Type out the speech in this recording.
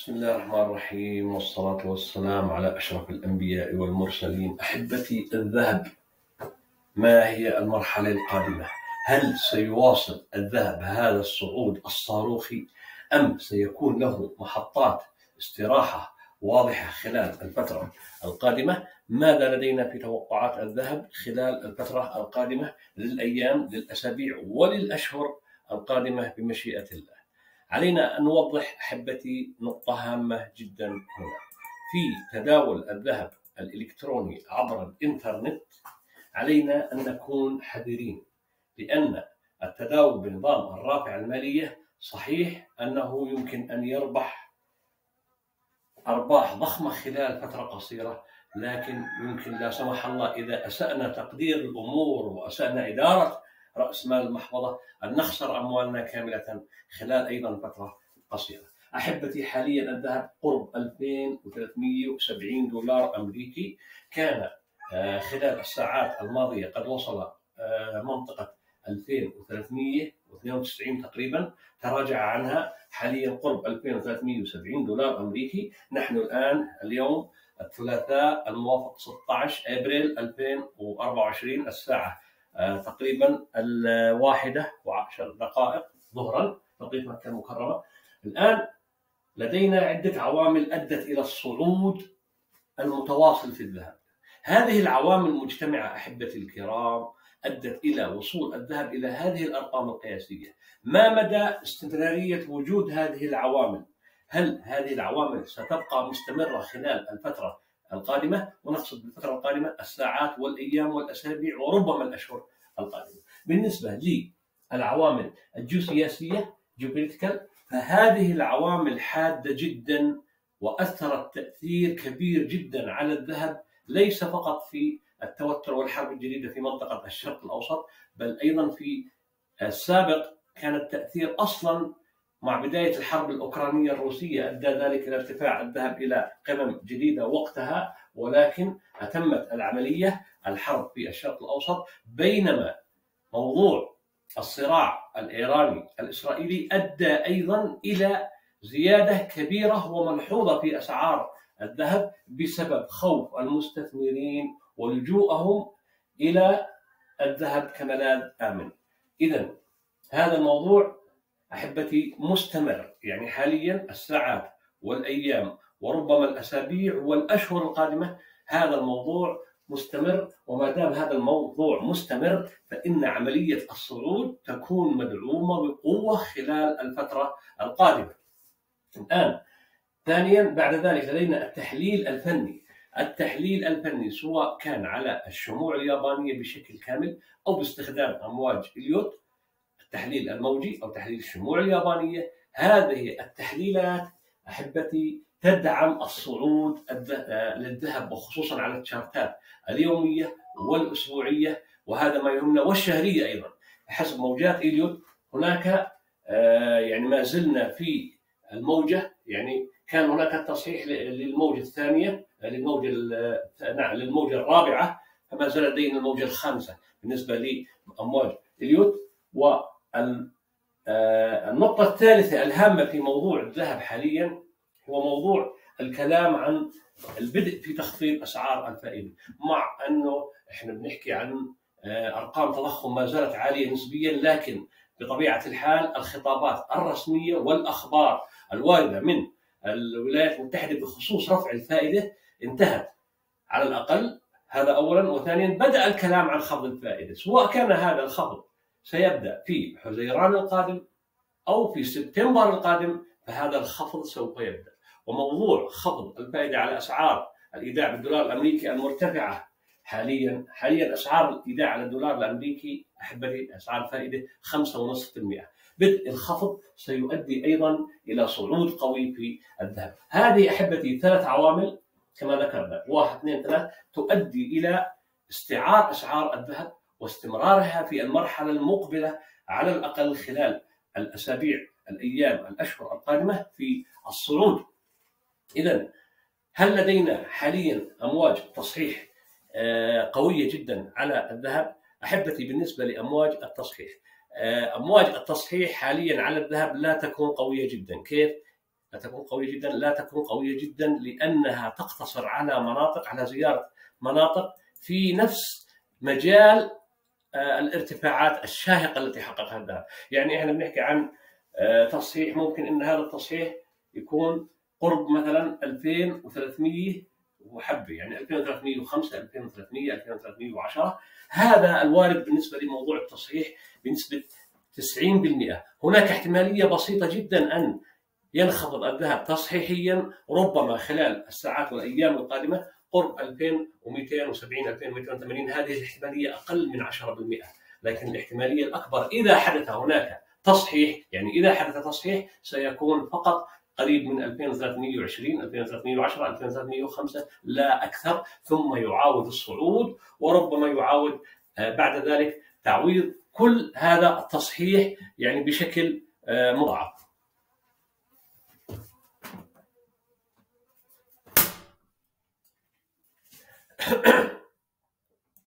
بسم الله الرحمن الرحيم، والصلاة والسلام على أشرف الأنبياء والمرسلين. أحبتي، الذهب ما هي المرحلة القادمة؟ هل سيواصل الذهب هذا الصعود الصاروخي أم سيكون له محطات استراحة واضحة خلال الفترة القادمة؟ ماذا لدينا في توقعات الذهب خلال الفترة القادمة للأيام، للأسابيع وللأشهر القادمة بمشيئة الله؟ علينا أن نوضح أحبتي نقطة هامة جدا هنا في تداول الذهب الإلكتروني عبر الإنترنت. علينا أن نكون حذرين، لأن التداول بنظام الرافعة المالية صحيح أنه يمكن أن يربح أرباح ضخمة خلال فترة قصيرة، لكن يمكن لا سمح الله إذا أسأنا تقدير الأمور وأسأنا إدارة رأس مال المحفظة أن نخسر أموالنا كاملة خلال أيضا فترة قصيرة. أحبتي، حاليا الذهب قرب 2370 دولار أمريكي. كان خلال الساعات الماضية قد وصل منطقة 2392 تقريبا، تراجع عنها حاليا قرب 2370 دولار أمريكي. نحن الآن اليوم الثلاثاء الموافق 16 أبريل 2024، الساعة تقريبا 1:10 ظهرا توقيت مكة المكرمة. الآن لدينا عدة عوامل أدت إلى الصعود المتواصل في الذهب. هذه العوامل المجتمعة أحبتي الكرام أدت إلى وصول الذهب إلى هذه الأرقام القياسية. ما مدى استمرارية وجود هذه العوامل؟ هل هذه العوامل ستبقى مستمرة خلال الفترة القادمة؟ ونقصد بالفترة القادمة الساعات والأيام والأسابيع وربما الأشهر القادمة. بالنسبة للعوامل الجيوسياسية جيوبوليتيكال، فهذه العوامل حادة جدا وأثرت تأثير كبير جدا على الذهب، ليس فقط في التوتر والحرب الجديدة في منطقة الشرق الأوسط، بل أيضا في السابق كان التأثير أصلا مع بداية الحرب الأوكرانية الروسية أدى ذلك إلى ارتفاع الذهب إلى قمم جديدة وقتها، ولكن أتمت العملية الحرب في الشرق الأوسط. بينما موضوع الصراع الإيراني الإسرائيلي أدى أيضا إلى زيادة كبيرة وملحوظة في أسعار الذهب بسبب خوف المستثمرين ولجوءهم إلى الذهب كملاذ آمن. إذن هذا الموضوع أحبتي مستمر، يعني حاليا الساعات والأيام وربما الأسابيع والأشهر القادمة هذا الموضوع مستمر. وما دام هذا الموضوع مستمر فإن عملية الصعود تكون مدعومة بقوة خلال الفترة القادمة. الآن ثانيا بعد ذلك لدينا التحليل الفني. التحليل الفني سواء كان على الشموع اليابانية بشكل كامل أو باستخدام أمواج إليوت، التحليل الموجي أو تحليل الشموع اليابانية، هذه التحليلات أحبتي تدعم الصعود للذهب، وخصوصا على الشارتات اليومية والأسبوعية، وهذا ما يهمنا، والشهرية أيضا حسب موجات إليوت. هناك يعني ما زلنا في الموجة، يعني كان هناك تصحيح للموجة الثانية، للموجة الرابعة، فما زال لدينا الموجة الخامسة بالنسبة لأمواج إليوت. والنقطة الثالثة الهامة في موضوع الذهب حاليا هو موضوع الكلام عن البدء في تخفيض أسعار الفائدة، مع أنه إحنا بنحكي عن أرقام تضخم ما زالت عالية نسبيا، لكن بطبيعة الحال الخطابات الرسمية والأخبار الواردة من الولايات المتحدة بخصوص رفع الفائدة انتهت على الأقل. هذا أولا. وثانيا بدأ الكلام عن خفض الفائدة، سواء كان هذا الخفض سيبدأ في حزيران القادم أو في سبتمبر القادم، فهذا الخفض سوف يبدأ. وموضوع خفض الفائدة على أسعار الإيداع بالدولار الأمريكي المرتفعة حاليا أسعار الإيداع على الدولار الأمريكي أحبتي أسعار الفائدة 5.5%. بدء الخفض سيؤدي أيضا إلى صعود قوي في الذهب. هذه أحبتي 3 عوامل كما ذكرنا، 1 2 3 تؤدي إلى استعار أسعار الذهب واستمرارها في المرحلة المقبلة على الأقل خلال الأسابيع الأيام الأشهر القادمة في الصعود. إذن هل لدينا حاليا أمواج تصحيح قوية جدا على الذهب؟ أحبتي بالنسبة لأمواج التصحيح، أمواج التصحيح حاليا على الذهب لا تكون قوية جدا. كيف؟ لا تكون قوية جدا، لا تكون قوية جدا، لأنها تقتصر على مناطق، على زيارة مناطق في نفس مجال الارتفاعات الشاهقة التي حققها الذهب. يعني احنا بنحكي عن تصحيح، ممكن ان هذا التصحيح يكون قرب مثلا 2300 وحبه، يعني 2305 2300 2310. هذا الوارد بالنسبه لموضوع التصحيح بنسبه 90%. هناك احتماليه بسيطه جدا ان ينخفض الذهب تصحيحيا، ربما خلال الساعات والايام القادمه قرب 2270 2280. هذه الاحتماليه اقل من 10%، لكن الاحتماليه الاكبر اذا حدث هناك تصحيح، يعني اذا حدث تصحيح سيكون فقط قريب من 2320 2310 2305 لا اكثر، ثم يعاود الصعود، وربما يعاود بعد ذلك تعويض كل هذا التصحيح يعني بشكل مضاعف.